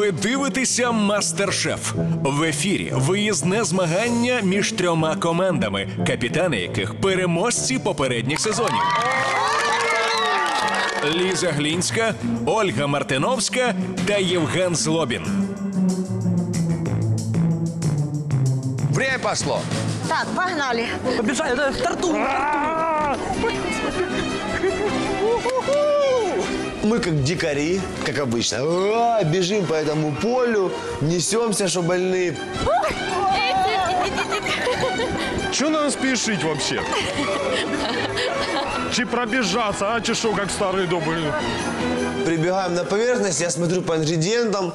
Ви дивитеся «Мастер-шеф». В ефірі виїзне змагання між 3 командами, капітани яких переможці попередніх сезонів. Ліза Глінська, Ольга Мартиновська та Євген Злобін. Время пошло. Так, погнали. Побежали, стартуем. Мы как дикари, как обычно. Бежим по этому полю, несемся, что больные. Че нам спешить вообще? Чи пробежаться, а чи шо, как старые добрые? Прибегаем на поверхность, я смотрю по ингредиентам.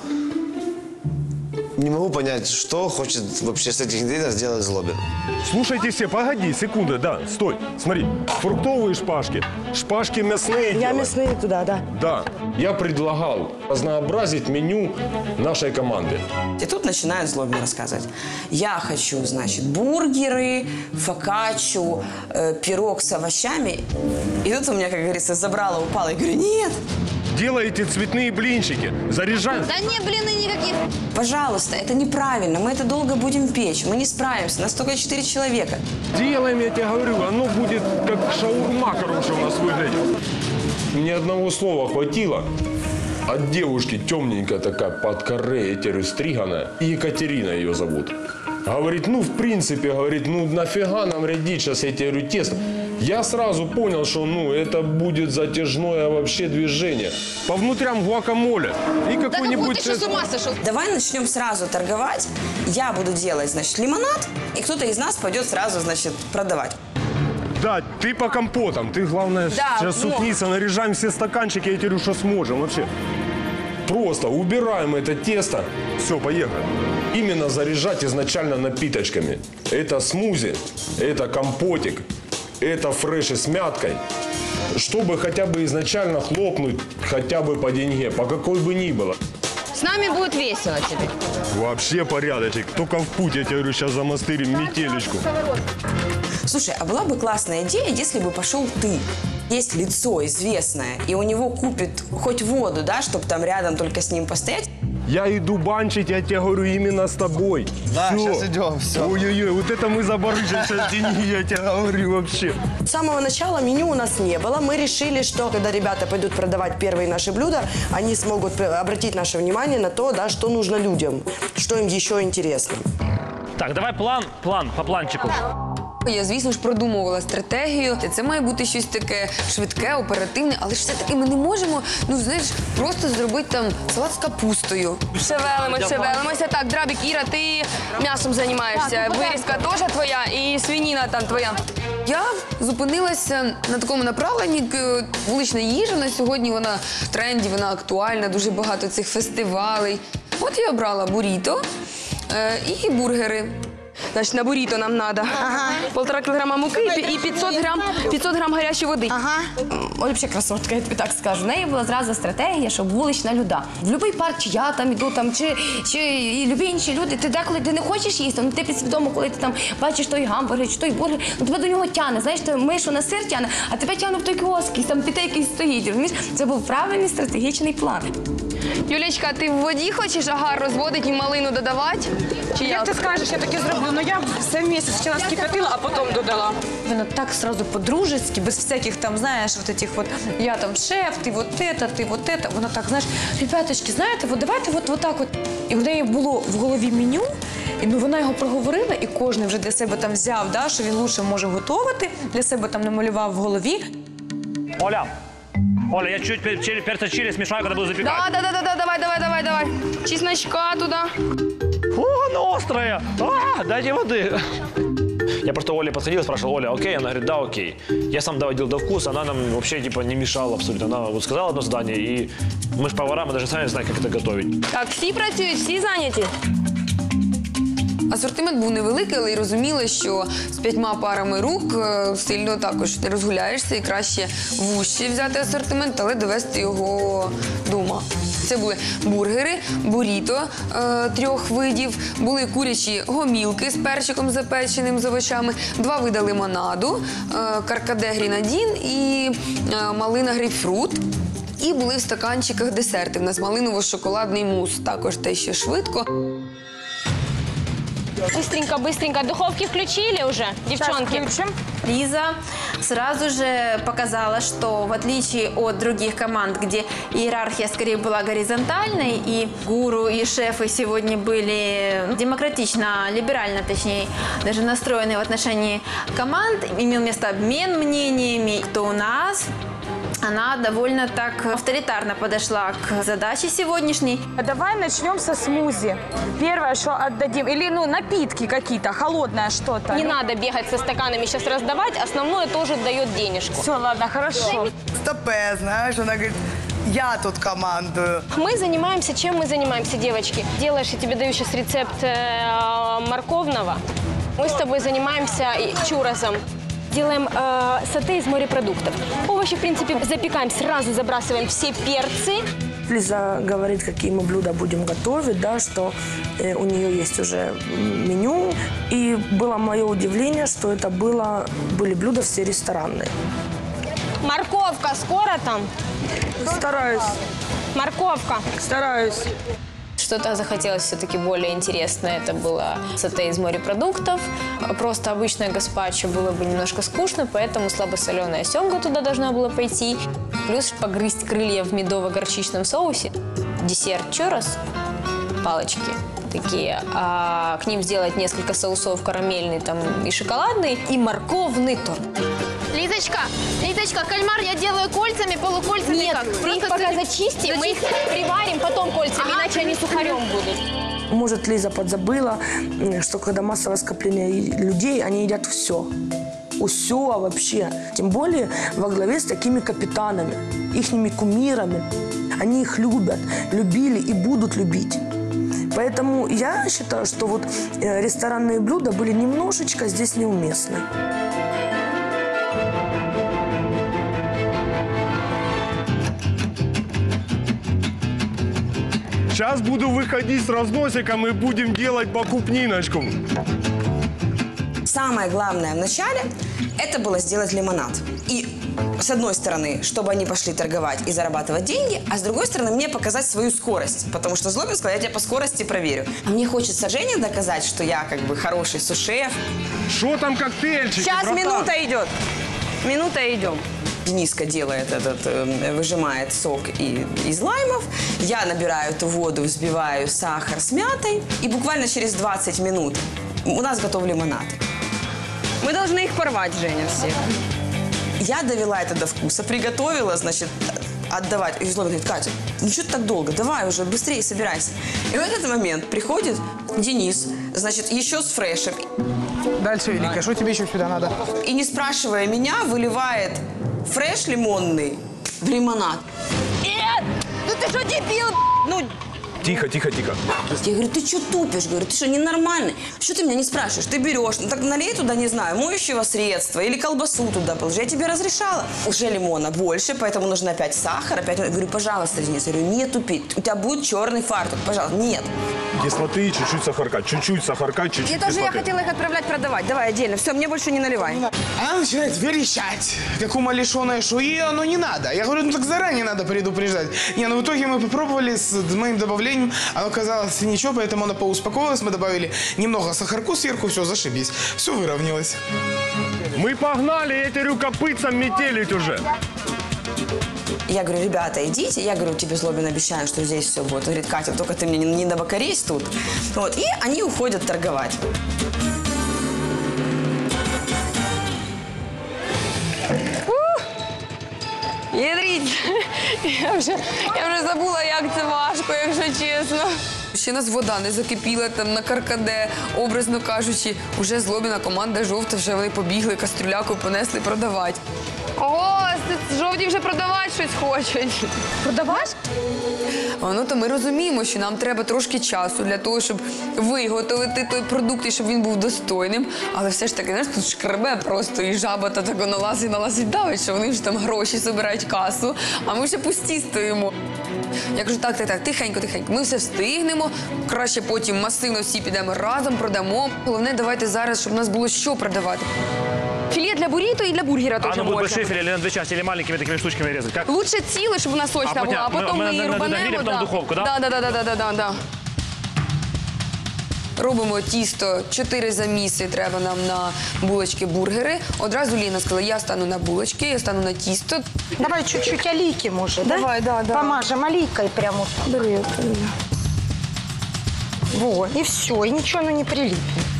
Не могу понять, что хочет вообще с этих ингредиентов сделать Злобин. Слушайте все, погоди, секунда, да, стой, смотри. Фруктовые шпажки, шпажки мясные. Я делаем. мясные туда, да. Да, я предлагал разнообразить меню нашей команды. И тут начинает Злобин рассказывать. Я хочу, значит, бургеры, фокаччу, пирог с овощами. И тут у меня, как говорится, забрало, упало. Я говорю, нет. Делаете цветные блинчики, заряжаем. Да не, блины никаких. Пожалуйста, это неправильно. Мы это долго будем печь. Мы не справимся. Нас только 4 человека. Делаем, я тебе говорю, оно будет как шаурма, короче, у нас выглядит. Ни одного слова хватило. От девушки темненькая такая, под каре, я говорю, стриганая. И Екатерина ее зовут. Говорит, ну, в принципе, говорит, ну, нафига нам рядить сейчас, я тебе говорю, тесто. Я сразу понял, что, ну, это будет затяжное вообще движение. По внутрям гуакамоле. И какой-нибудь... Ты что, с ума сошел? Давай начнем сразу торговать. Я буду делать, значит, лимонад. И кто-то из нас пойдет сразу, значит, продавать. Да, ты по компотам. Ты, главное, Да, сейчас ну. сутниться, наряжаем все стаканчики, я тебе говорю, что сможем вообще. Просто убираем это тесто. Все, поехали. Именно заряжать изначально напиточками. Это смузи, это компотик, это фреши с мяткой. Чтобы хотя бы изначально хлопнуть хотя бы по деньге, по какой бы ни было. С нами будет весело тебе. Вообще порядочек. Только в путь, я тебе говорю, сейчас замастырим метелечку. Слушай, а была бы классная идея, если бы пошел ты. Есть лицо известное, и у него купит хоть воду, да, чтобы там рядом только с ним постоять. Я иду банчить, я тебе говорю, именно с тобой. Да, Всё. сейчас идем, все. Ой-ой-ой, вот это мы забарыжим сейчас деньги, я тебе говорю вообще. С самого начала меню у нас не было. Мы решили, что когда ребята пойдут продавать первые наши блюда, они смогут обратить наше внимание на то, да, что нужно людям, что им еще интересно. Так, давай план по планчику. Я, звісно ж, продумувала стратегію. Це має бути щось таке швидке, оперативне, але ж все-таки ми не можемо, ну, знаєш, просто зробити там салат з капустою. Шевелимося. Так, Драбік, Іра, ти м'ясом займаєшся. Вирізка теж твоя і свинина там твоя. Я зупинилася на такому направленні. Вулична їжа на сьогодні, вона в тренді, вона актуальна, дуже багато цих фестивалей. От я обрала буріто і бургери. Значить, на буріто нам треба 1,5 кілограма муки і 500 грам гарячої води. Оля взагалі красотка, я тобі так скажу. В неї була зразу стратегія, що вулична люда. В будь-який парк, чи я там іду, там, чи і любі інші люди, ти деколи ти не хочеш їсти, ну ти підсвідомо, коли ти там бачиш той гамбургер, чи той бургер, ну тебе до нього тягне, знаєш, ти мишу на сир тягне, а тебе тягне в той кіоск, і там піти якийсь стоїть, розумієш? Це був правильний стратегічний план. Юлічка, ти в воді хочеш агар розводити і малину додавати? Чи Як ти скажеш, я так і зроблю. Ну я все місяць спочатку скипятила, а потім додала. Вона так сразу по-дружески, без всяких там, знаєш, вот этих вот, я там шеф, ти вот это. Вона так, знаєш, ребяточки, знаєте, вот давайте вот так от. І в неї було в голові меню, і ну, вона його проговорила, і кожен вже для себе там взяв, да, що він лучше може готувати, для себе там намалював в голові. Оля, я чуть перца чили смешаю, когда буду запекать. Да, давай. Чесночка туда. О, оно острое! Дайте воды. Я просто Оле подходил и спрашивал, Оля, окей? Она говорит, да, окей. Я сам доводил до вкуса, она нам вообще типа не мешала абсолютно. Она вот сказала одно задание, и мы же повара, мы даже сами знаем, как это готовить. Так, всі працюють, всі зайняті. Асортимент був невеликий, але й розуміли, що з 5 парами рук сильно також не розгуляєшся і краще вужче взяти асортимент, але довести його до ума. Це були бургери, буріто 3 видів, були курячі гомілки з перчиком запеченим, з овочами, 2 види лимонаду, каркаде грінадін і малина грейпфрут. І були в стаканчиках десерти. У нас малиново-шоколадний мус. Також те, що швидко. Быстренько, быстренько. Духовки включили уже, девчонки? Лиза сразу же показала, что в отличие от других команд, где иерархия скорее была горизонтальной, и гуру, и шефы сегодня были демократично, либерально, точнее, даже настроены в отношении команд, имел место обмен мнениями, то у нас она довольно так авторитарно подошла к задаче сегодняшней. Давай начнем со смузи. Первое, что отдадим, или напитки какие-то, холодное что-то. Не надо бегать со стаканами сейчас раздавать, основное тоже дает денежку. Все, ладно, хорошо. Стопе, знаешь, она говорит, я тут командую. Мы занимаемся, чем мы занимаемся, девочки? Делаешь, я тебе даю сейчас рецепт морковного. Мы с тобой занимаемся чурросом. Делаем сате из морепродуктов. Овощи, в принципе, запекаем, сразу забрасываем все перцы. Лиза говорит, какие мы блюда будем готовить, да, что у нее есть уже меню. И было мое удивление, что это были блюда все ресторанные. Морковка скоро там? Стараюсь. Морковка. Стараюсь. Что-то захотелось все-таки более интересное. Это было сате из морепродуктов. Просто обычное гаспачо было бы немножко скучно, поэтому слабосоленая семга туда должна была пойти. Плюс погрызть крылья в медово-горчичном соусе. Десерт чуррос, палочки такие. А к ним сделать несколько соусов, карамельный там, и шоколадный, и морковный торт. Лизочка, кальмар я делаю кольцами, полукольцами. Нет, как? ты их пока зачисти, мы их приварим потом кольцами, иначе они сухарем будут. Может, Лиза подзабыла, что когда массовое скопление людей, они едят все. Все вообще. Тем более во главе с такими капитанами, ихними кумирами. Они их любят, любили и будут любить. Поэтому я считаю, что вот ресторанные блюда были немножечко здесь неуместны. Сейчас буду выходить с разносиком и будем делать покупниночку. Самое главное в начале – это было сделать лимонад. И с одной стороны, чтобы они пошли торговать и зарабатывать деньги, а с другой стороны, мне показать свою скорость. Потому что Злобин сказал, я тебя по скорости проверю. А мне хочется Жене доказать, что я как бы хороший сушеф. Что там коктейльчики, Сейчас братан? минута идет. Минута идем. Дениска делает выжимает сок из лаймов. Я набираю эту воду, взбиваю сахар с мятой. И буквально через 20 минут у нас готов лимонад. Мы должны их порвать, Женя, всех. Я довела это до вкуса, приготовила, значит, отдавать. И Злобин говорит, Катя, ну что ты так долго? Давай уже, быстрее собирайся. И в этот момент приходит Денис, значит, еще с фрешем. Дальше, Великая, что тебе еще сюда надо? И не спрашивая меня, выливает фреш лимонный в лимонад. Нет! Ну ты что, дебил? Ну... Тихо, тихо, тихо. Я говорю, ты что тупишь? Говорю, ты что, ненормальный? Что ты меня не спрашиваешь? Ты берешь, ну так налей туда, не знаю, моющего средства или колбасу туда положи. Я тебе разрешала. Уже лимона больше, поэтому нужно опять сахар. Опять я говорю, пожалуйста, Денис. Я говорю, не тупи. У тебя будет черный фартук, пожалуйста. Нет. Кислоты, чуть-чуть сахарка, чуть-чуть кислоты. Я хотела их отправлять продавать. Давай отдельно. Все, мне больше не наливай. Она начинает верещать, как умалишенная, что ей оно не надо. Я говорю, ну так заранее надо предупреждать. Не, ну в итоге мы попробовали с моим добавлением. Оно казалось ничего, поэтому она поуспокоилась. Мы добавили немного сахарку сверху, все, зашибись. Все выровнялось. Мы погнали, я терю копытцам метелить уже. Я говорю, ребята, идите. Я говорю, тебе, Злобин, обещаю, что здесь все будет. Он говорит, Катя, только ты мне не добокорись тут. Вот. И они уходят торговать. Ядріть! Я вже забула, як це важко, якщо чесно. Ще нас вода не закипіла там на каркаде, образно кажучи. Уже Злобіна команда жовта, вже вони побігли, кастрюляку понесли продавати. Ого, жовті вже продавати щось хочуть. Продавати? Ну, то ми розуміємо, що нам треба трошки часу для того, щоб виготовити той продукт і щоб він був достойним. Але все ж таки, знаєш, тут шкребе просто і жаба та тако налазить, давить, що вони вже там гроші збирають касу, а ми вже пусті стоїмо. Я кажу, так, тихенько, ми все встигнемо, краще потім масивно всі підемо разом, продамо. Головне, давайте зараз, щоб у нас було що продавати. Філе для буррито и для бургера тоже Она будет можно. большие филе или на две части, или маленькими такими штучками резать? Как? Лучше ціле, щоб вона сочна була, а потім ми її рубанемо. потім в духовку, да? Да. Робимо тісто, 4 заміси треба нам на булочки-бургери. Одразу Ліна сказала, я стану на булочки, я стану на тісто. Давай чуть-чуть олейки, может, да? Давай, да. Помажем олейкой прямо. Бери. Во, и все, и ничего оно не прилипнет.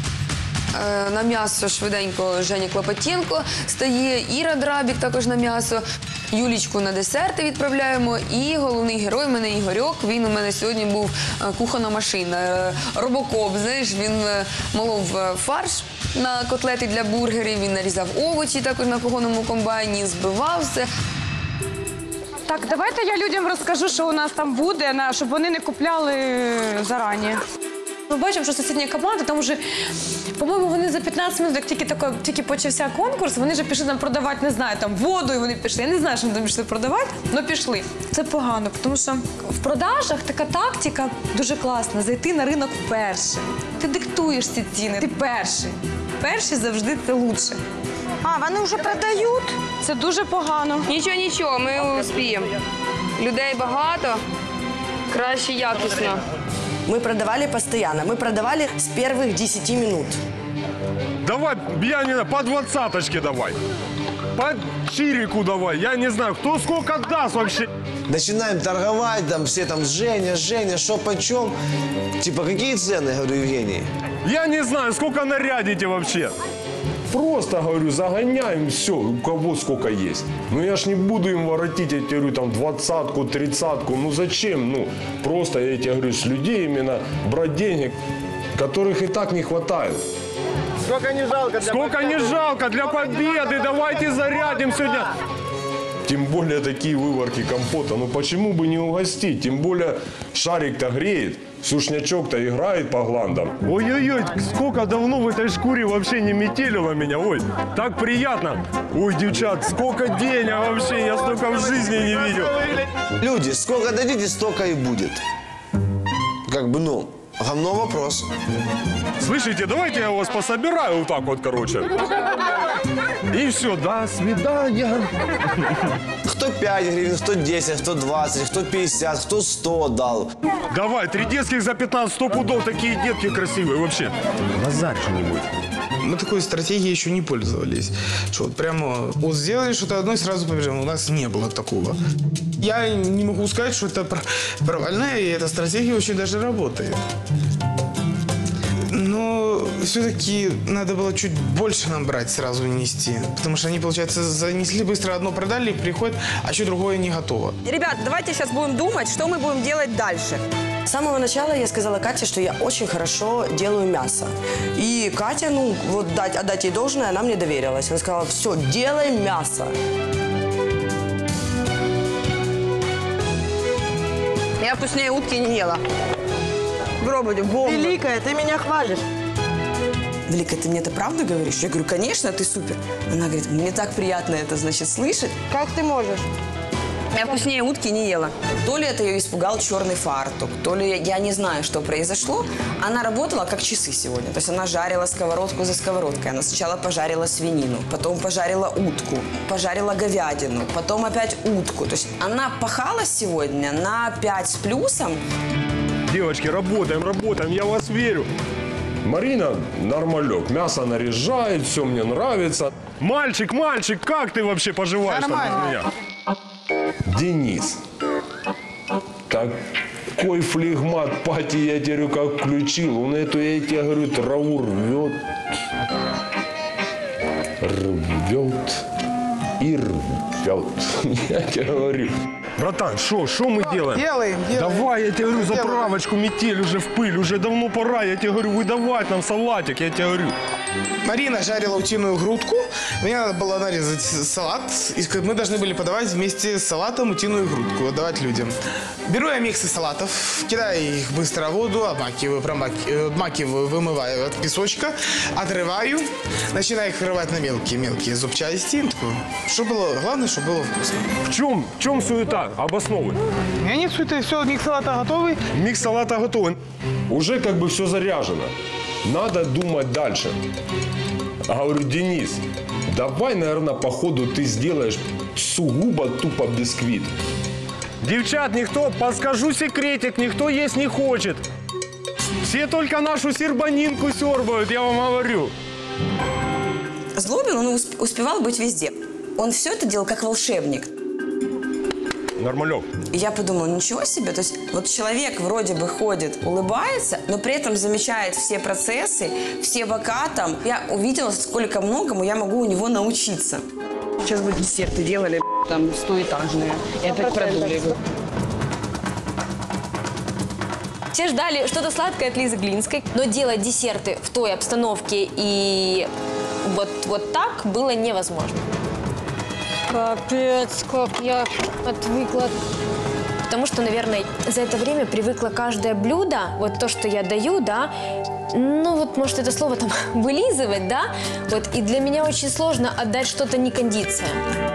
На м'ясо швиденько Женя Клопотенко стає, Іра Драбік також на м'ясо. Юлічку на десерти відправляємо. І головний герой, в мене Ігорьок, він у мене сьогодні був кухонна машина, робокоп, знаєш, він молов фарш на котлети для бургерів, він нарізав овочі також на кухонному комбайні, збивав все. Так, давайте я людям розкажу, що у нас там буде, щоб вони не купляли зарані. Ми бачимо, що сусідня команда, там вже, по-моєму, вони за 15 минут, як тільки почався конкурс, вони вже пішли там продавати, не знаю, там воду, і вони пішли. Я не знаю, що вони там пішли продавати, але пішли. Це погано, тому що в продажах така тактика дуже класна, зайти на ринок першим. Ти диктуєш ці ціни, ти перший. Перший завжди це лучше. А, вони вже продають? Це дуже погано. Нічого, ми успіємо. Людей багато, краще якісно. Мы продавали постоянно. Мы продавали с первых 10 минут. Давай, я не знаю, по 20-очке давай. По чирику давай. Я не знаю, кто сколько даст вообще. Начинаем торговать, там все там, Женя, что почем? Типа, какие цены, говорю, Евгений? Я не знаю, сколько нарядите вообще. Просто, говорю, загоняем все, у кого сколько есть. Ну я ж не буду им воротить, я тебе говорю, там 20-ку, 30-ку. Ну зачем? Ну просто, я тебе говорю, с людей именно брать денег, которых и так не хватает. Сколько не жалко для Сколько не жалко для победы, давайте зарядим сегодня. Тем более такие выварки компота, ну почему бы не угостить? Тем более шарик-то греет, сушнячок-то играет по гландам. Ой-ой-ой, сколько давно в этой шкуре вообще не метелило меня, ой, так приятно. Ой, девчат, сколько денег вообще, я столько в жизни не видел. Люди, сколько дадите, столько и будет. Как бы, ну, говно вопрос. Слышите, давайте я вас пособираю вот так вот, короче. И все, до свидания. Кто 5 гривен, кто 10, кто 20, кто 50, кто 100 дал. Давай, 3 детских за 15, 100 пудов, такие детки красивые вообще. Базарь что-нибудь. Мы такой стратегией еще не пользовались. Что вот прямо вот сделали что-то одно и сразу побежим. У нас не было такого. Я не могу сказать, что это провальная, и эта стратегия очень даже работает. Но все-таки надо было чуть больше нам брать, сразу нести. Потому что они, получается, занесли быстро одно, продали, приходят, а еще другое не готово. Ребят, давайте сейчас будем думать, что мы будем делать дальше. С самого начала я сказала Кате, что я очень хорошо делаю мясо. И Катя, ну, вот отдать ей должное, она мне доверилась. Она сказала, все, делай мясо. Я вкуснее утки не ела. Пробуйте, бомба. Великая, ты меня хвалишь. Великая, ты мне это правду говоришь? Я говорю, конечно, ты супер. Она говорит, мне так приятно это, значит, слышать. Как ты можешь? Я вкуснее утки не ела. То ли это ее испугал черный фартук, то ли я не знаю, что произошло. Она работала как часы сегодня. То есть она жарила сковородку за сковородкой. Она сначала пожарила свинину, потом пожарила утку, пожарила говядину, потом опять утку. То есть она пахала сегодня на 5 с плюсом. Девочки, работаем, я в вас верю. Марина нормалек, мясо нарезает, все мне нравится. Мальчик, как ты вообще поживаешь там без меня? Денис, такой флегмат, пати, я тебе говорю, как включил. Он эту, я тебе говорю, траву рвет и рвет. Я тебе говорю. Братан, что мы делаем? Делаем. Давай, я тебе говорю, заправочку, метель уже в пыль, уже давно пора. Я тебе говорю, выдавать нам салатик, я тебе говорю. Марина жарила утиную грудку. Мне надо было нарезать салат. И мы должны были подавать вместе с салатом утиную грудку, отдавать людям. Беру я миксы салатов, кидаю их быстро в воду, обмакиваю, вымываю от песочка, отрываю, начинаю их рвать на мелкие зубчасти. Главное, чтобы было вкусно. В чем суета? Обосновывай. Нет суеты, все, микс салата готовый. Микс салата готовый. Уже как бы все заряжено. Надо думать дальше. Говорю, Денис, Давай, наверное, по ходу ты сделаешь сугубо тупо бисквит. Девчат, никто, подскажу секретик, никто есть не хочет. Все только нашу сербанинку сербают, я вам говорю. Злобин, он успевал быть везде. Он все это делал как волшебник. Нормалек. И я подумала, ничего себе, то есть вот человек вроде бы ходит, улыбается, но при этом замечает все процессы, все бока там. Я увидела, сколько многому я могу у него научиться. Сейчас бы десерты делали, там, 100-этажные. И опять продули. Все ждали что-то сладкое от Лизы Глинской, но делать десерты в той обстановке и вот так было невозможно. Капец, как я отвыкла. Потому что, наверное, за это время привыкла каждое блюдо, вот то, что я даю, да, ну вот, может, это слово там вылизывать, да, вот, и для меня очень сложно отдать что-то не кондиция.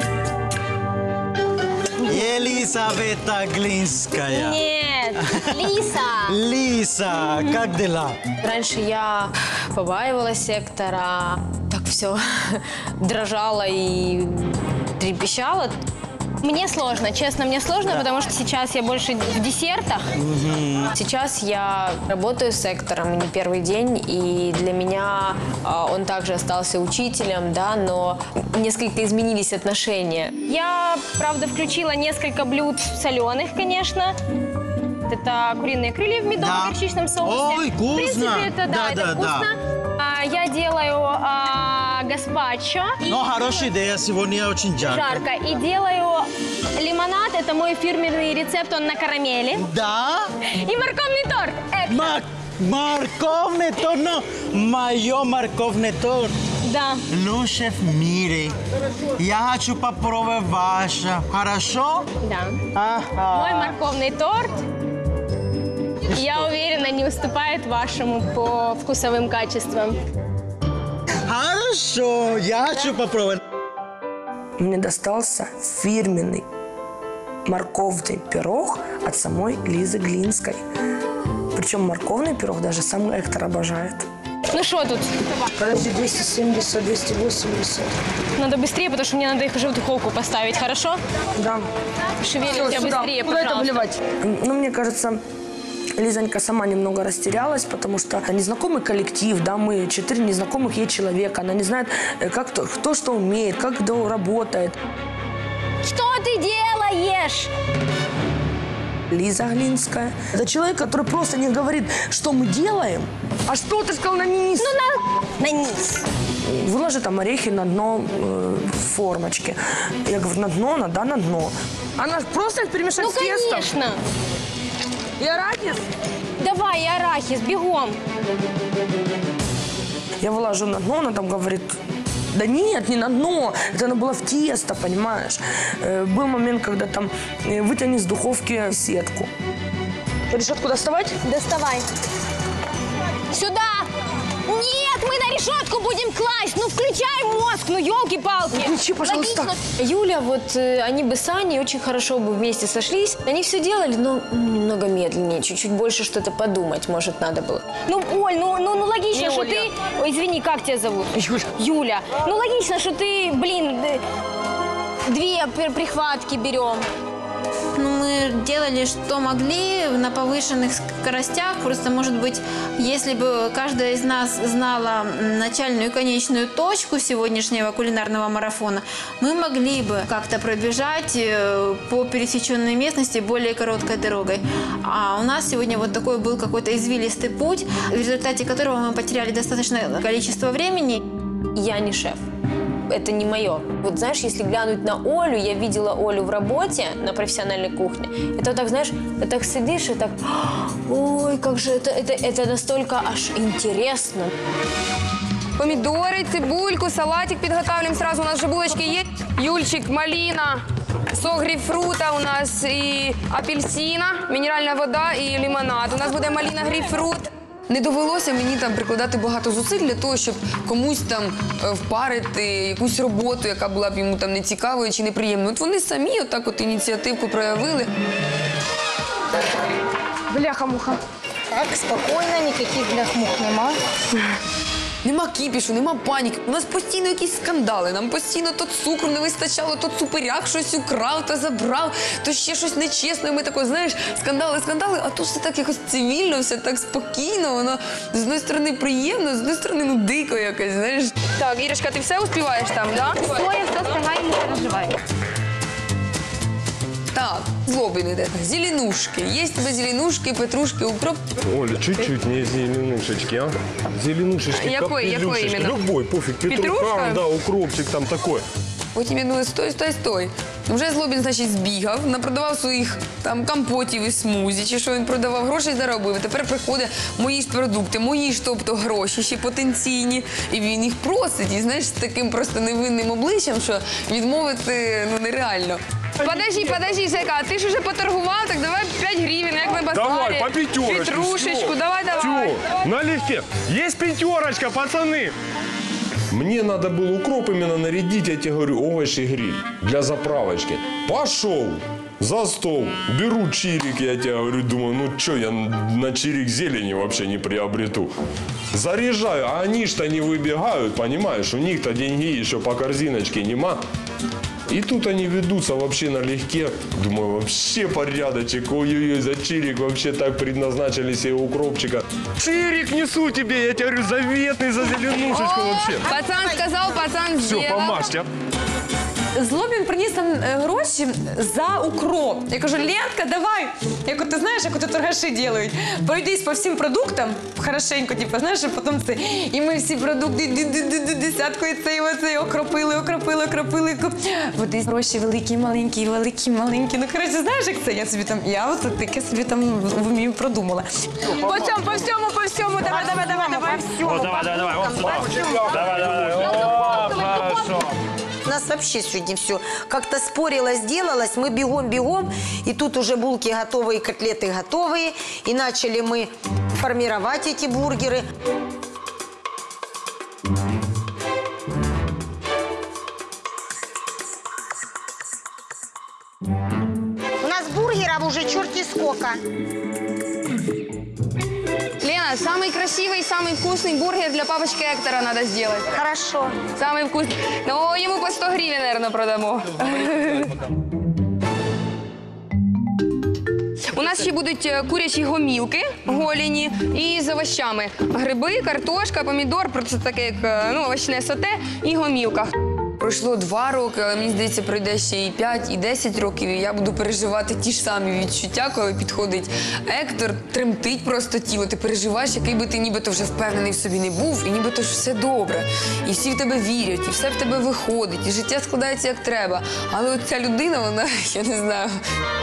Елизавета Глинская. Нет, Лиса. Лиса, как дела? Раньше я побаивалась сектора, так все дрожала и трепещала. Мне сложно, честно, мне сложно, потому что сейчас я больше в десертах. Сейчас я работаю с сектором не первый день, и для меня он также остался учителем, да, но несколько изменились отношения. Я, правда, включила несколько блюд соленых, конечно. Это куриные крылья в медовом горчичном соусе. Ой, вкусно! В принципе, это, это вкусно. Я делаю гаспачо. Ну, хорошая идея, сегодня очень жарко. Жарко. И делаю лимонад. Это мой фирменный рецепт, он на карамели. Да? И морковный торт. Морковный торт, но мое морковный торт. Да. Ну, шеф, мире, я хочу попробовать ваше. Хорошо? Да. Ага. Мой морковный торт, я уверена, не уступает вашему по вкусовым качествам. Хорошо, я хочу попробовать. Мне достался фирменный морковный пирог от самой Лизы Глинской. Причем морковный пирог даже сам Эктор обожает. Ну что тут? Подожди, 270, 280. Надо быстрее, потому что мне надо их уже в духовку поставить, хорошо? Да. Шевелись я быстрее, куда это пожалуйста. вливать? Ну, мне кажется, Лизонька сама немного растерялась, потому что незнакомый коллектив, да, мы 4 незнакомых ей человека. Она не знает, как кто что умеет, как кто работает. Что ты делаешь? Лиза Глинская. Это человек, который просто не говорит, что мы делаем, а что ты сказал на низ? Ну, на низ. Выложи там орехи на дно формочки. Я говорю, на дно, да, на дно. Она просто их перемешать с тестом. Ну, конечно. И арахис? Давай, и арахис, бегом. Я выложу на дно, она там говорит, да нет, не на дно, это она была в тесто, понимаешь. Был момент, когда там вытяни с духовки сетку. Решетку доставать? Доставай. Сюда! Нет, мы на решетку будем класть! Ну, включай мозг, ну, елки-палки! Включи, пожалуйста. Логично. Юля, вот они бы с Аней очень хорошо бы вместе сошлись. Они все делали, но немного медленнее, чуть-чуть больше что-то подумать, может, надо было. Ну, Оль, ну логично, Не что Оля. ты... Ой, извини, как тебя зовут? Юля. Юля. Ну, логично, что ты, блин, 2 прихватки берем. Ну, мы делали, что могли на повышенных скоростях. Просто, может быть, если бы каждая из нас знала начальную и конечную точку сегодняшнего кулинарного марафона, мы могли бы как-то пробежать по пересеченной местности более короткой дорогой. А у нас сегодня вот такой был какой-то извилистый путь, в результате которого мы потеряли достаточное количество времени. Я не шеф. Это не мое. Вот знаешь, если глянуть на Олю, я видела Олю в работе на профессиональной кухне. Это вот так, знаешь, ты так сидишь и так, ой, как же это настолько аж интересно. Помідори, цибульку, салатик підготовлюємо. Сразу у нас же булочки є. Юльчик, малина, сок грейпфрута у нас і апельсина, мінеральна вода і лимонад. У нас буде малина, грейпфрут. Не довелося мені там прикладати багато зусиль для того, щоб комусь там впарити якусь роботу, яка була б йому там нецікавою чи неприємною. От вони самі отак от ініціативку проявили. Бляха-муха. Так, спокойно, никаких блях-мух нема. Нема кіпішу, нема паніки. У нас постійно якісь скандали. Нам постійно то цукру не вистачало, то цуперяк щось украв, то забрав, то ще щось нечесно. І ми тако, знаєш, скандали, а тут все так якось цивільно, все так спокійно. Воно з однієї сторони приємно, з однієї сторони ну дико якось, знаєш. Так, Ірочка, ти все успіваєш там, да? Все, я все встигаю, не переживай. Так, Злобин іде. Зеленушки. Є в тебе зеленушки, петрушки, укроп. Оля, чуть-чуть не зеленушечки, а? Зеленушечки, Якої капелюшечки. іменно? Любой, пофиг. Петрушка? Петруха, да, укропчик там такой. Потім я думаю, стой. Вже Злобін, значить, збігав, напродавав своїх там компотів і смузі, чи що він продавав, грошей заробив. І тепер приходить мої ж продукти, мої ж, тобто гроші ще потенційні. І він їх просить. І знаєш, з таким просто невинним обличчям, що відмовити ну нереально. Подожди, Жека, а ти ж уже поторгував, так давай 5 гривень, як на базарі. Давай, по пятерочке. Петрушечку, всё. давай. Всё, налегке. Есть пятерочка, пацаны. Мне надо было укроп именно нарядить, я тебе говорю, овощи гриль для заправочки. Пошел за стол, беру чирик, я тебе говорю, думаю, ну что, я на чирик зелени вообще не приобрету. Заряжаю, а они что не выбегают, понимаешь, у них-то деньги еще по корзиночке нема. И тут они ведутся вообще налегке. Думаю, вообще порядочек. Ой-ой-ой, за чирик вообще так предназначили себе укропчика. Чирик несу тебе, я тебе говорю, заветный за зеленушечку вообще. Пацан сказав, пацан Все, зробив. помажьте. Злобін приніс нам гроші за укроп. Я кажу, Ленка, давай. Як от ти знаєш, як от торгаші роблять. Пройдись по всім продуктам, хорошенько, типу, знаєш, і потім це. І ми всі продукти десяткою цей окропили. Води гроші великі, маленькі. Ну, коротше, знаєш, як це? Я от таке собі там вмію продумала. По всьому, давай. Вот, давай. Вот, давай. О, хорошо. У нас вообще сегодня все как-то спорилось, делалось. Мы бегом. И тут уже булки готовые, котлеты готовые. И начали мы формировать эти бургеры. У нас бургеров уже черти сколько. Лена, самый красивый, самый вкусный бургер для папочки Эктора надо сделать. Хорошо. Самый вкусный. Ну, ему по 100 гривен, наверное, продамо. У нас ще будуть курячі гомілки голені і з овощами. Гриби, картошка, помідор, просто таке як овочне соте і гомілка. Пройшло 2 роки, але мені здається, пройде ще і 5, і 10 років, і я буду переживати ті ж самі відчуття, коли підходить Ектор, тремтить просто тіло. Ти переживаєш, який би ти нібито вже впевнений в собі не був, і нібито ж все добре. І всі в тебе вірять, і все в тебе виходить, і життя складається як треба. Але от ця людина, вона, я не знаю...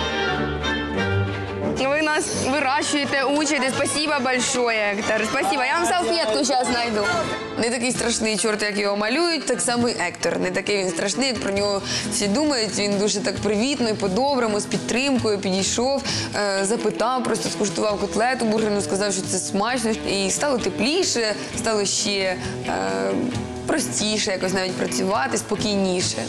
Ви нас вирощуєте, учите. Спасибо большое, Ектор. Спасибо. Я вам салфетку зараз знайду. Не такий страшний чорт, як його малюють, так само і Ектор. Не такий він страшний, як про нього всі думають. Він дуже так привітно і по-доброму, з підтримкою підійшов, запитав, просто скуштував котлету бургерну, сказав, що це смачно. І стало тепліше, стало ще простіше якось навіть працювати, спокійніше.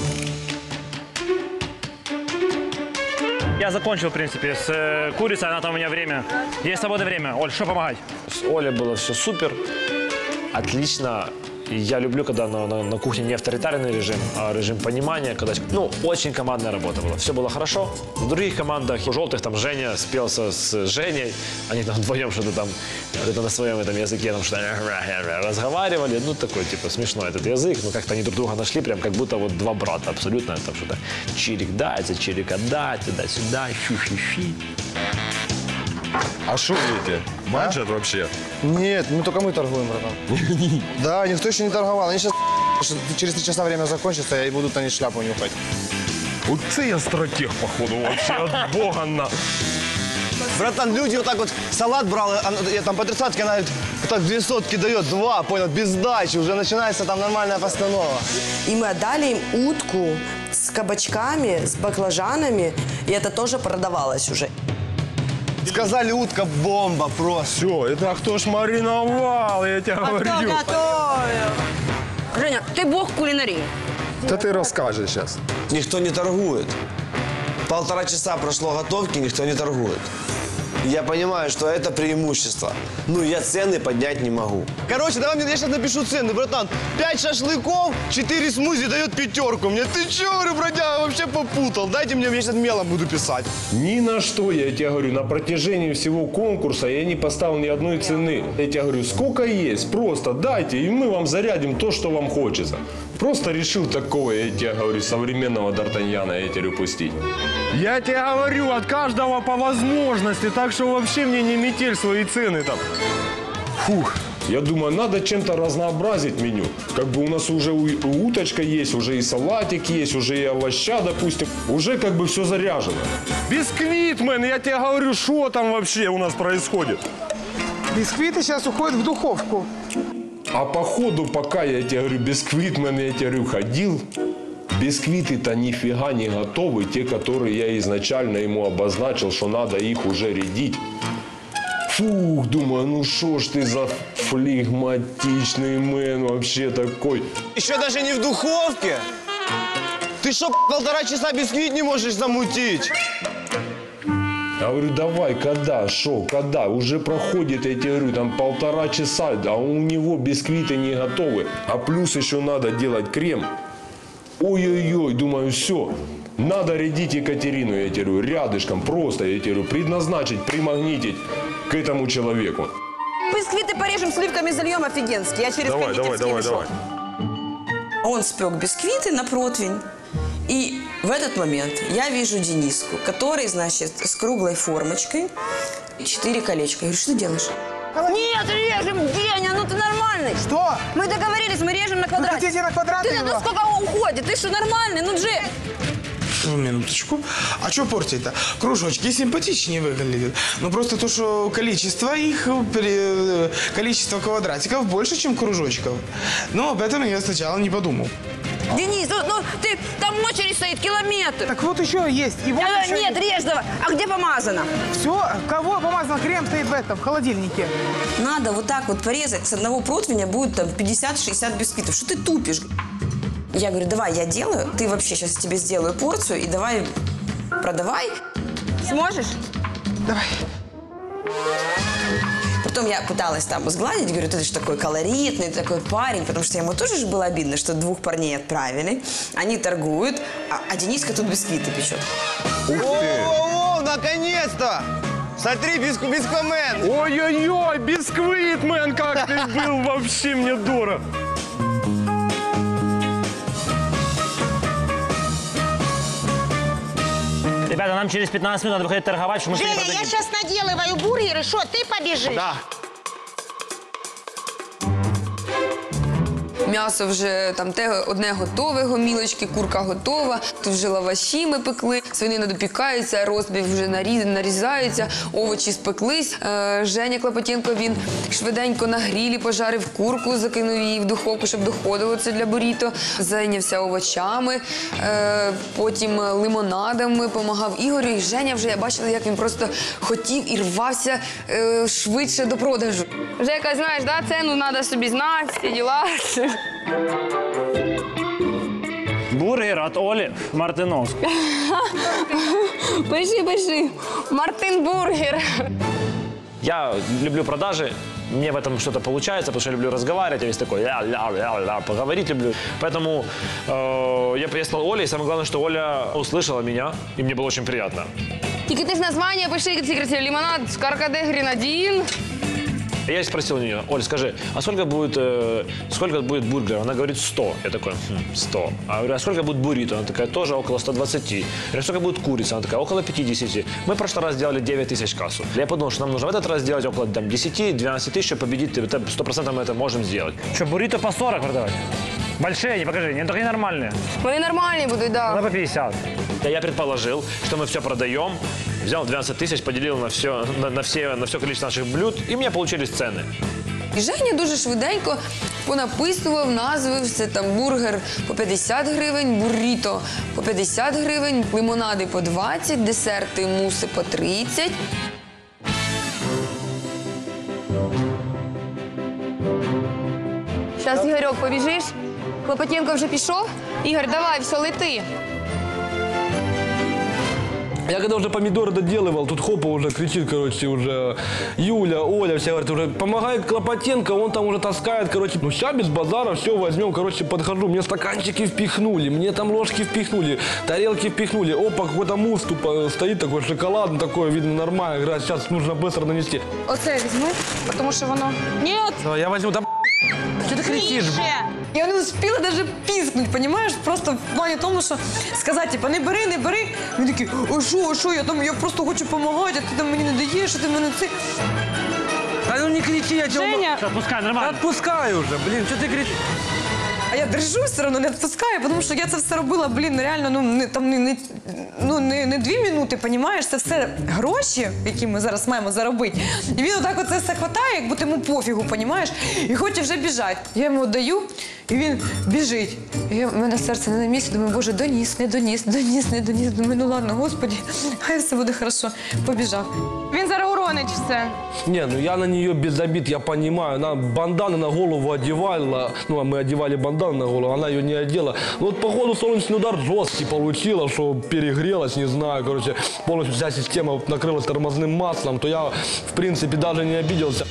Я закончил, в принципе, с курицей, она там у меня время. Есть свободное время. Оль, что помогать? С Олей было все супер, отлично. И я люблю, когда на кухне не авторитарный режим, а режим понимания. Когда, очень командная работа была. Все было хорошо. В других командах, у желтых, там Женя спелся с Женей. Они там вдвоем что-то там на своем этом языке там что-то разговаривали. Ну, такой, типа, смешной этот язык. Но как-то они друг друга нашли, прям как будто вот 2 брата абсолютно. Там что-то чирик дать, за чирик отдать, туда-сюда, щи-щи-щи. А что эти? Манчат вообще? Нет, только мы торгуем, братан. Да, никто еще не торговал. Они сейчас через 3 часа время закончится, и будут они шляпу нюхать. Вот это я стратег, походу, вообще от бога на. Братан, люди вот так вот салат брал, я там по 30-ке, она вот так 2 сотки дает, 2, понял, без сдачи, уже начинается там нормальная постанова. И мы отдали им утку с кабачками, с баклажанами, и это тоже продавалось уже. Сказали, утка бомба просто. Все, это кто ж мариновал, я тебе говорю. Кто готовил? Женя, ты бог кулинарии. Да ты расскажешь сейчас. Никто не торгует. 1,5 часа прошло готовки, никто не торгует. Я понимаю, что это преимущество. Ну, я цены поднять не могу. Короче, давай я сейчас напишу цены, братан. 5 шашлыков, 4 смузи дает 5. Мне ты че, говорю, бродяга, вообще попутал. Дайте мне, я сейчас мелом буду писать. Ни на что, я тебе говорю, на протяжении всего конкурса я не поставил ни одной цены. Я тебе говорю, сколько есть, просто дайте, и мы вам зарядим то, что вам хочется. Просто решил такого, я тебе говорю, современного Д'Артаньяна, я тебе пустить. Я тебе говорю, от каждого по возможности, так что вообще мне не метель свои цены там. Фух. Я думаю, надо чем-то разнообразить меню. Как бы у нас уже уточка есть, уже и салатик есть, уже и овоща, допустим. Уже как бы все заряжено. Бисквитмен, я тебе говорю, что там вообще у нас происходит? Бисквиты сейчас уходят в духовку. А по ходу, пока я тебе говорю, бисквитмен, я тебе говорю, ходил, бисквиты-то нифига не готовы, те, которые я изначально ему обозначил, что надо их уже рядить. Фух, думаю, ну шо ж ты за флегматичный мэн вообще такой. Еще даже не в духовке? Ты что, 1,5 часа бисквит не можешь замутить? Я говорю, давай, когда, шо, когда? Уже проходит, я тебе говорю, там 1,5 часа, а у него бисквиты не готовы. А плюс еще надо делать крем. Ой-ой-ой, думаю, все. Надо рядить Екатерину, я тебе говорю, рядышком, просто, я тебе говорю, предназначить, примагнитить к этому человеку. Бисквиты порежем, сливками зальем офигенски. Я через Давай. Он спек бисквиты на противень. И в этот момент я вижу Дениску, который, значит, с круглой формочкой, 4 колечка. Я говорю, что ты делаешь? Нет, режем, Деня, ну ты нормальный. Что? Мы договорились, мы режем на квадрат. Вы хотите на квадрат Ты его? на сколько уходит? Ты что, нормальный? Ну, Джей. Минуточку. А что портить-то? Кружочки симпатичнее выглядят. Но просто то, что количество их, количество квадратиков больше, чем кружочков. Но об этом я сначала не подумал. Денис, ну ты, там очередь стоит, километр. Так вот еще есть. И вот еще нет, есть. режь давай. А где помазано? Все, кого помазано? Крем стоит в этом, в холодильнике. Надо вот так вот порезать. С одного противня будет там 50-60 бисквитов. Что ты тупишь? Я говорю, давай я делаю, ты вообще сейчас тебе сделаю порцию и давай продавай. Сможешь? Давай. Потом я пыталась там сгладить, говорю, ты же такой колоритный, ты такой парень, потому что ему тоже же было обидно, что 2 парней отправили, они торгуют, а Дениска тут бисквиты печет. О, наконец-то! Смотри, бисквитмен! Ой-ой-ой, бисквитмен, как ты был вообще мне дорог! Ребята, нам через 15 минут надо выходить торговать, что мы Женя, продадим. я сейчас наделываю бургеры, что, ты побежишь? Да. М'ясо вже там одне готове, гомілочки, курка готова. Тут вже лаваші ми пекли, свинина допікається, розбив вже нарізається, овочі спеклись. Женя Клопотенко, він швиденько на грілі пожарив курку, закинув її в духовку, щоб доходило це для буріто. Зайнявся овочами, потім лимонадами, допомагав Ігорю. І Женя вже, я бачила, як він просто хотів і рвався швидше до продажу. Жека, знаєш, да, ціну треба собі знати, всі діла. Бургер от Оли Мартиновской. Пиши. Мартин Бургер. Я люблю продажи, мне в этом что-то получается, потому что я люблю разговаривать, я весь такой ля-ля-ля-ля, поговорить люблю. Поэтому я приехал Оле, и самое главное, что Оля услышала меня, и мне было очень приятно. Тільки ти ж названня пиши, лимонад з каркаде гренадин. Я спросил у нее, Оль, скажи, а сколько будет бургеров? Она говорит 100. Я такой, 100. А я говорю, а сколько будет буррито? Она такая, тоже около 120. Я говорю, сколько будет курица? Она такая, около 50. Мы в прошлый раз сделали 9 тысяч кассу. Я подумал, что нам нужно в этот раз сделать около 10-12 тысяч, чтобы победить. 100% мы это можем сделать. Что, буррито по 40 продавать? Большие, не покажи, не такие нормальные. Вони нормальні будуть, да. Она по 50. Я предположил, что мы все продаем, взял 12 тысяч, поделил на все количество наших блюд, и у меня получились цены. І Женя дуже швиденько понаписував назви, все там бургер по 50 гривень, бурріто по 50 гривень, лимонади по 20, десерти, муси по 30. Зараз, Ігорьок, побіжиш? Клопотенко вже пішов? Ігор, давай, все, лети. Я когда уже помидоры доделывал, тут Хопа уже кричит, короче, уже Юля, Оля, все говорят, уже помогай Клопотенко, он там уже таскает, короче. Ну сейчас без базара, все возьмем, короче, подхожу, мне стаканчики впихнули, мне там ложки впихнули, тарелки впихнули. Опа, какой-то мусс тупо стоит, такой шоколадный, такой, видно, нормально, говорят, сейчас нужно быстро нанести. Оце візьми, тому що воно... Ні! Давай, я возьму, да что ты кричишь? Я не успіла навіть піскнути, розумієш? Просто в плані тому, що сказати, типу, не бери, не бери. Він такий, а що, я просто хочу допомагати, а ти там мені не даєш, а ти мене це... Да ну не кричи, я тебя... Женя! Отпускай, нормально. Отпускай уже, блин, что ты кричишь? А я держу все одно, не відпускаю, тому що я це все робила, блін, реально, не 2 минути, розумієш? Це все гроші, які ми зараз маємо заробити. І він отак оце все хватає, як будто йому пофігу, розумієш? І хоче вже біжати. Я йому даю, і він біжить. І в мене серце не на місці, думаю, боже, доніс, не доніс. Думаю, ну ладно, господи, хай все буде хорошо. Побіжав. Він зараз уронить все. Не, ну я на нее без обид, я понимаю. Она бандану на голову одевала, ну а мы одевали бандану на голову, она ее не одела. Ну вот походу солнечный удар жесткий получила, что перегрелась, не знаю, короче, полностью вся система накрылась тормозным маслом, то я в принципе даже не обиделся.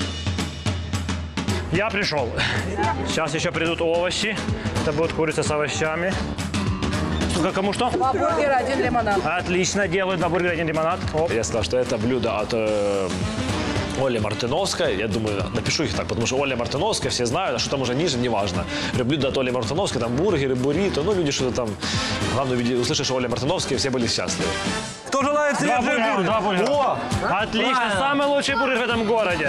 Я пришел. Сейчас еще придут овощи. Это будет курица с овощами. Кому что? 2 бургера, 1 лимонад. Отлично, делаю 2 бургера, 1 лимонад. Оп. Я сказал, что это блюдо от Оли Мартыновской. Я думаю, напишу их так, потому что Оля Мартыновская, все знают, а что там уже ниже, неважно. Блюдо от Оли Мартыновской, там бургеры, буррито, ну люди что-то там. Главное, услышишь, что Оля Мартыновская, все были счастливы. Кто желает свежий бургер? 2 бургера. О! Отлично, самый лучший бургер в этом городе.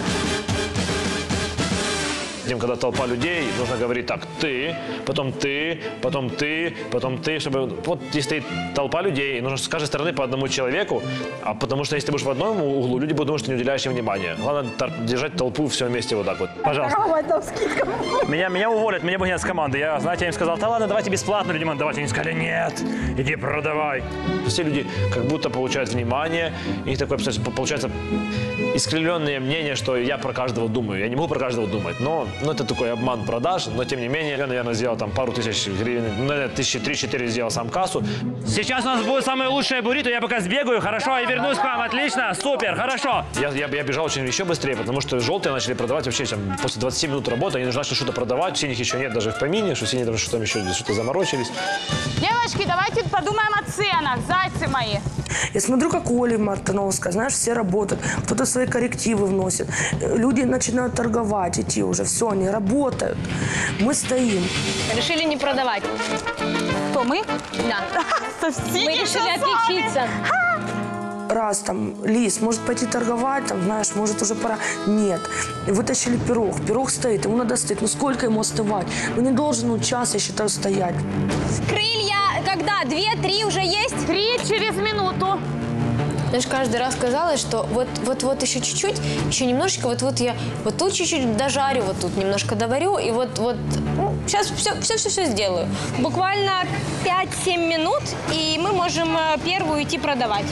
Когда толпа людей, нужно говорить так, ты, потом ты, потом ты, потом ты, чтобы вот здесь стоит толпа людей, нужно с каждой стороны по одному человеку, а потому что если ты будешь в одном углу, люди будут думать, что ты не уделяешь им внимания. Главное держать толпу все вместе вот так вот. Пожалуйста. Меня уволят, меня выгонят с команды. Я, знаете, я им сказал, да ладно, давайте бесплатно людям отдавать. Они сказали, нет, иди продавай. Все люди как будто получают внимание, у них такое получается искривленное мнение, что я про каждого думаю. Я не могу про каждого думать, но это такой обман продаж, но тем не менее, я, наверное, сделал там пару тысяч гривен, наверное, 3-4 сделал сам кассу. Сейчас у нас будет самое лучшее буррито, я пока сбегаю, хорошо, и вернусь к вам, отлично, супер, хорошо. Я бежал очень еще быстрее, потому что желтые начали продавать вообще там, после 20 минут работы, они начали что-то продавать, синих еще нет даже в помине, что синие что там еще что-то заморочились. Девочки, давайте подумаем о ценах, зайцы мои. Я смотрю, как Оля Мартыновская, знаешь, все работают, кто-то свои коррективы вносит, люди начинают торговать, идти уже, все, они работают, мы стоим. Решили не продавать. Кто, мы? Да. Совсем Мы решили отличиться. Раз там, Лиз, может пойти торговать, там, знаешь, может уже пора. Нет. Вытащили пирог. Пирог стоит, ему надо стоять. Ну сколько ему остывать? Ну не должен он час, я считаю, стоять. Крылья когда? 2-3 уже есть? 3 через минуту. Знаешь, каждый раз казалось, что вот еще чуть-чуть, еще немножечко, вот я вот тут чуть-чуть дожарю, вот тут немножко доварю, и вот ну, сейчас все сделаю. Буквально 5-7 минут, и мы можем первую идти продавать.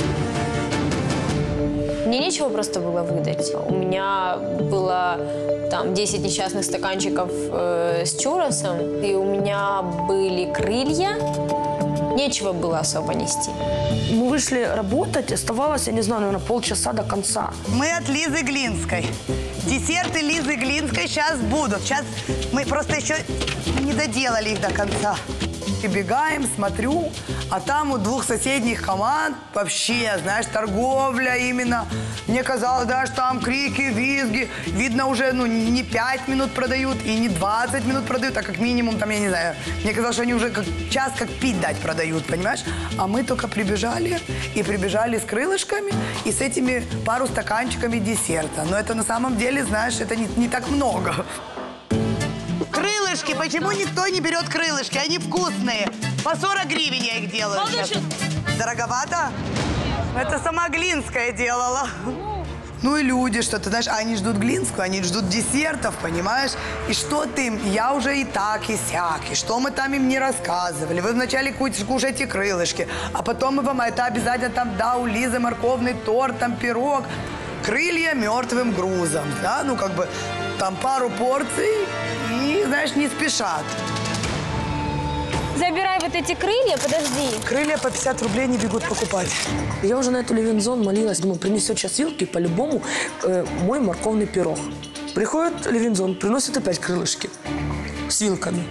Мне нечего просто было выдать. У меня было там 10 несчастных стаканчиков с чурросом, и у меня были крылья. Нечего было особо нести. Мы вышли работать, оставалось, я не знаю, наверное, полчаса до конца. Мы от Лизы Глинской. Десерты Лизы Глинской сейчас будут. Сейчас мы просто еще не доделали их до конца. Прибегаем, смотрю, а там у 2 соседних команд вообще, знаешь, торговля именно. Мне казалось, да, что там крики, визги. Видно, уже не 5 минут продают и не 20 минут продают, а как минимум, там, я не знаю. Мне казалось, что они уже как час как пить дать продают, понимаешь? А мы только прибежали, и прибежали с крылышками, и с этими пару стаканчиками десерта. Но это на самом деле, знаешь, это не так много. Крылышки, почему никто не берет крылышки? Они вкусные. По 40 гривен я их делаю. Дороговато? Это сама Глинская делала. Ну и люди что-то, знаешь, они ждут Глинскую, они ждут десертов, понимаешь? И что ты им? Я уже и так, и сяк. И что мы там им не рассказывали? Вы вначале кушаете крылышки, а потом мы вам это обязательно там, да, у Лизы морковный торт, там пирог. Крылья мертвым грузом, да, ну как бы там пару порций и, знаешь, не спешат. забирай вот эти крылья, подожди. Крылья по 50 рублей не бегут покупать. Я уже на эту Левинзон молилась. Думаю, принесет сейчас вилки, по-любому мой морковный пирог. Приходит Левинзон, приносит опять крылышки с вилками.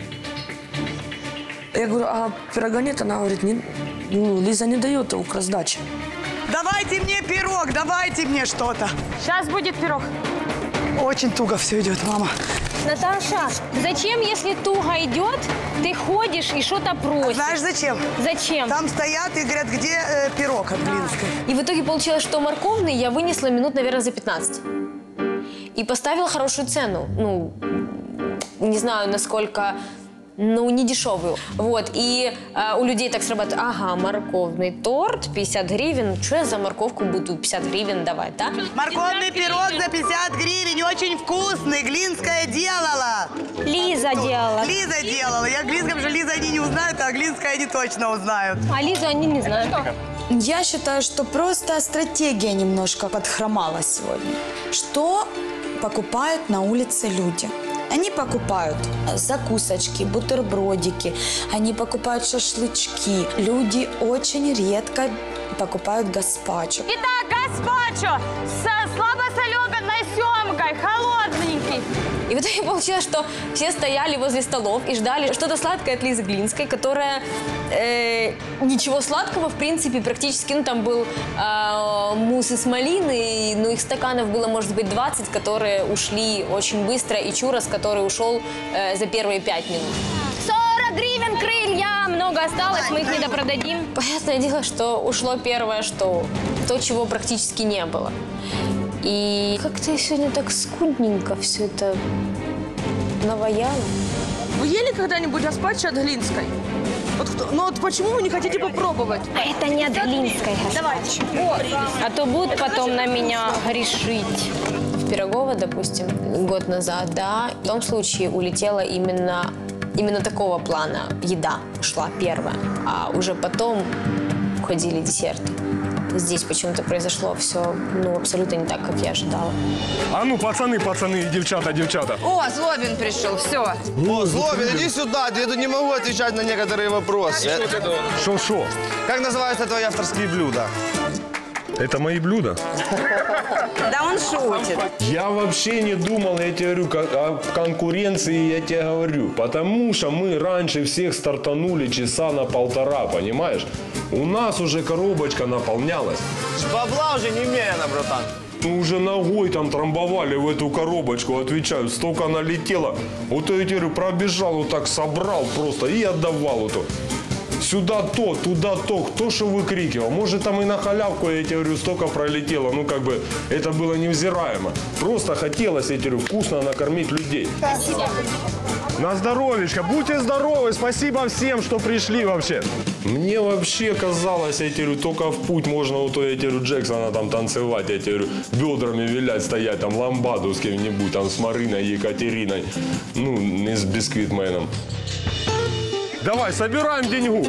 Я говорю, а пирога нет? Она говорит, Лиза не дает его к раздаче. Давайте мне пирог, давайте мне что-то. Сейчас будет пирог. Очень туго все идет, мама. Наташа, зачем, если туго идет, ты ходишь и что-то просишь? Знаешь, зачем? Зачем? Там стоят и говорят, где пирог от Глинской. И в итоге получилось, что морковный я вынесла минут, наверное, за 15. И поставила хорошую цену. Ну, не знаю, насколько... Ну, не дешевую. Вот. И у людей так срабатывает, ага, морковный торт, 50 гривен. Что я за морковку буду 50 гривен давать, да? Морковный пирог за 50 гривен, очень вкусный. Глинская делала. Лиза делала. Лиза делала. Я Глинском же Лиза они не узнают, а Глинская они точно узнают. А Лизу они не знают. Я считаю, что просто стратегия немножко подхромала сегодня. Что покупают на улице люди? Они покупают закусочки, бутербродики, они покупают шашлычки. Люди очень редко покупают гаспачо. Итак, гаспачо с слабосоленой семгой, холодненький. И в итоге получилось, что все стояли возле столов и ждали что-то сладкое от Лизы Глинской, которая ничего сладкого, в принципе, практически, ну, там был мусс из малины, но их стаканов было, может быть, 20, которые ушли очень быстро, и чурос, который ушел за первые 5 минут. 40 гривен крылья, много осталось, мы их не допродадим. Понятное дело, что ушло первое, что то, чего практически не было. И как-то сегодня так скудненько все это наваяло. Вы ели когда-нибудь гаспачо от Глинской? Ну вот почему вы не хотите попробовать? Это не от Глинской гаспачо. А то будут потом на меня грешить. В Пирогово, допустим, год назад, да, в том случае улетела именно такого плана еда шла первая, а уже потом уходили десерты. Здесь почему-то произошло все, ну, абсолютно не так, как я ожидала. А ну, пацаны, девчата. О, Злобин пришел, все. О, Злобин, иди сюда, я тут не могу отвечать на некоторые вопросы. Шо? Как называются твои авторские блюда? Это мои блюда? Да он шутит. Я вообще не думал, я тебе говорю, о конкуренции, я тебе говорю. Потому что мы раньше всех стартанули часа на 1,5, понимаешь? У нас уже коробочка наполнялась. Бабла уже немерено, братан. Мы уже ногой там трамбовали в эту коробочку, отвечаю, столько налетело. Вот я тебе говорю, пробежал, вот так собрал просто и отдавал вот. Сюда то, туда то, кто что выкрикивал. Может, там и на халявку, я тебе говорю, столько пролетело. Ну, как бы, это было невзираемо. Просто хотелось, я тебе говорю, вкусно накормить людей. На здоровечко, будьте здоровы, спасибо всем, что пришли вообще. Мне вообще казалось, я тебе говорю, только в путь можно вот я тебе говорю, Джексона там танцевать, я тебе говорю, бедрами вилять, стоять, там ламбаду с кем-нибудь, там с Мариной, Екатериной, ну, не с Бисквитменом. Давай, собираем деньгу.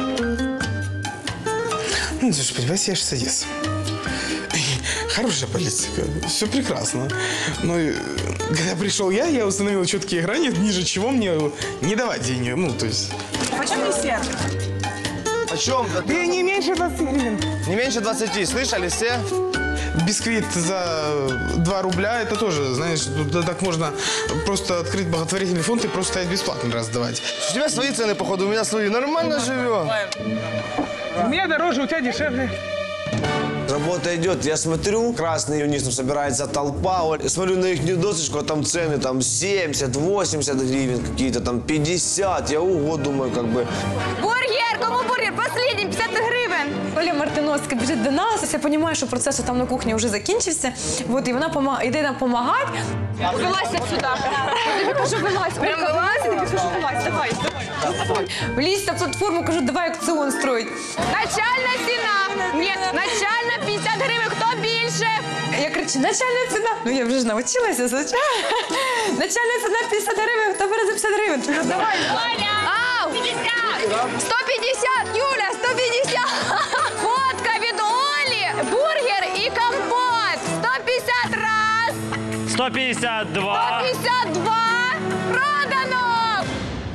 Ну, ты же понимаешь, я же садись. Хорошая политика, все прекрасно. Но когда пришел я установил четкие грани, ниже чего мне не давать денег. Ну, то есть... Почем десерт? Почем? Да не меньше 20 гривен. Не меньше 20, слышали все? Бисквит за 2 рубля, это тоже, знаешь, так можно просто открыть благотворительный фонд и просто стоять бесплатно раздавать. У тебя свои цены, походу, у меня свои. Нормально живем. У меня дороже, у тебя дешевле. Работа идет, я смотрю, красный вниз, там собирается толпа, смотрю на их досочку, а там цены там 70, 80 гривен какие-то, там 50, я ого, думаю, как бы. Бургер! Кому бургер? Последній, 50 гривень! Оля Мартиновська біжить до нас, я розумію, що процес там на кухні вже закінчився, от, і вона йде нам допомагати. Вылазь отсюда. Я кажу, вилазь. Прям вылазь? Я кажу, вилазь, давай. Влізь на платформу, кажу, давай аукціон строїть. Начальная цена. Нет, начальная 50 гривен. Кто більше? Я кричу, начальна ціна. Ну я вже ж навчилася. Начальна ціна 50 гривень, хто бере за 50 гривень? Кажу, давай. Ау! 150, Юля, 150. Фотка від Олі, бургер і компот. 150 раз. 152. 152. Продано.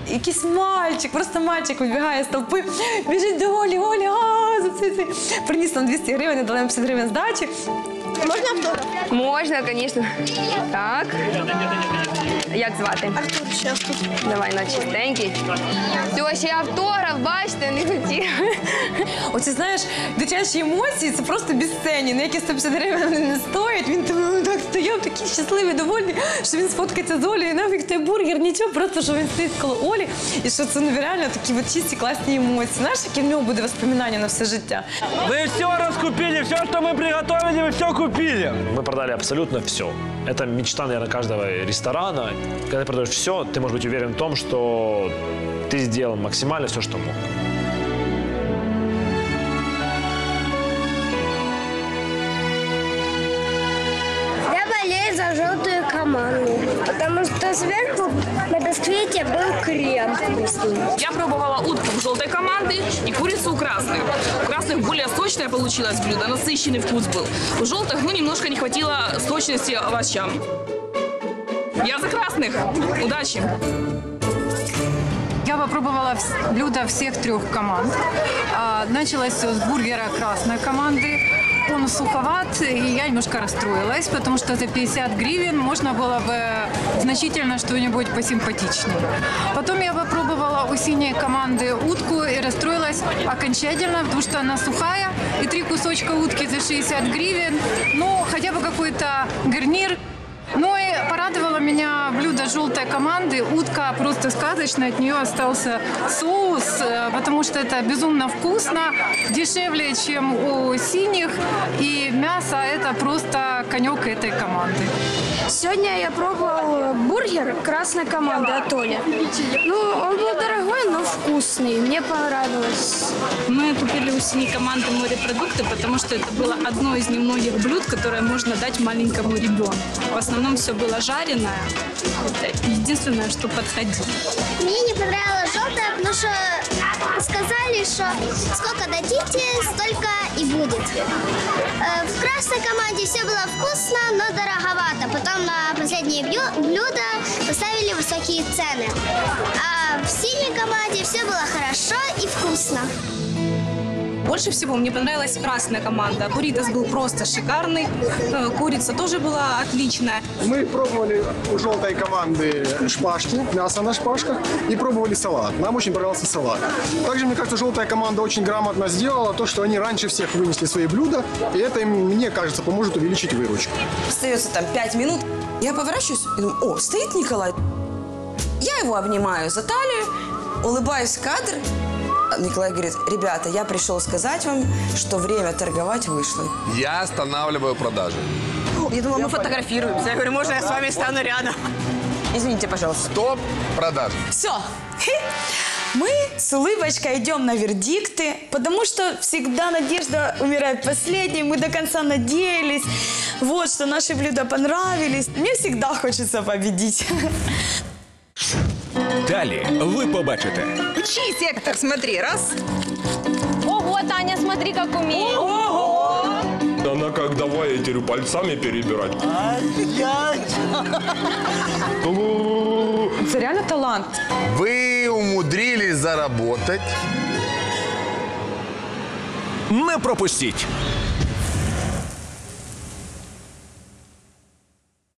якийсь мальчик, просто мальчик вибігає з толпи, біжить до Олі, Оля, приніс нам 200 гривень, дали нам 50 гривень здачі. Можна автограф? Можна, звісно. Так. Як звати? Артур, зараз тут. Давай на чистенький. Все, ще автограф, бачите, не хотів. Оце, знаєш, дитячі емоції, це просто безцінні. Ніякі 150 гривень вони не стоять. Він так стояв, такий щасливий, довольний, що він сфоткається з Олею. Нафіг той бургер, нічого, просто, що він стоїть коло Олі. І що це нереально такі от чисті, класні емоції. Знаєш, які в нього буде воспоминання на все життя. Вы все раскупили, все, что мы приготовили, вы все купили. Мы продали абсолютно все. Это мечта, наверное, каждого ресторана. Когда ты продаешь все, ты можешь быть уверен в том, что ты сделал максимально все, что мог. Я болею за желтую команду, потому что сверху на бисквите был крем вкусный. Я пробовала утку в желтой команды и курицу у красных. У красных более сочное получилось блюдо, насыщенный вкус был. У желтых, немножко не хватило сочности овощам. Я за красных. Удачи! Я попробовала блюда всех 3 команд. Началось все с бургера красной команды. Он суховат, и я немножко расстроилась, потому что за 50 гривен можно было бы значительно что-нибудь посимпатичнее. Потом я попробовала у синей команды утку и расстроилась окончательно, потому что она сухая, и 3 кусочка утки за 60 гривен. Ну, хотя бы какой-то гарнир. Ну и порадовало меня блюдо желтой команды. Утка просто сказочная, от нее остался соус, потому что это безумно вкусно, дешевле, чем у синих. И мясо – это просто конек этой команды. Сегодня я пробовал бургер красной команды от Оли. Ну, он был дорогой, но вкусный. Мне понравилось. Мы купили у синей команды морепродукты, потому что это было одно из немногих блюд, которое можно дать маленькому ребенку. В основном все было жареное. Это единственное, что подходило. Мне не понравилось желтое, потому что сказали, что сколько дадите, столько и будет. В красной команде все было вкусно, но дороговато. Потом на последние блюда поставили высокие цены. А в синей команде все было хорошо и вкусно. Больше всего мне понравилась красная команда. Бурритос был просто шикарный, курица тоже была отличная. Мы пробовали у желтой команды шпажки, мясо на шпажках, и пробовали салат. Нам очень понравился салат. Также, мне кажется, желтая команда очень грамотно сделала то, что они раньше всех вынесли свои блюда, и это, мне кажется, поможет увеличить выручку. Остается там 5 минут, я поворачиваюсь и думаю, о, стоит Николай. Я его обнимаю за талию, улыбаюсь в кадр. Николай говорит, ребята, я пришел сказать вам, что время торговать вышло. Я останавливаю продажи. Я думала, мы фотографируемся. Я говорю, можно я с вами стану рядом? Извините, пожалуйста. Стоп, продажи. Все. Мы с улыбочкой идем на вердикты, потому что всегда надежда умирает последней. Мы до конца надеялись, вот, что наши блюда понравились. Мне всегда хочется победить. Далі ви побачите. Учи, сектор, смотри, раз. Ого, Таня, смотри, как умеет. Ого! Она как давай, я говорю, пальцами перебирать. Це реально талант. Вы умудрились заработать. Не пропустіть.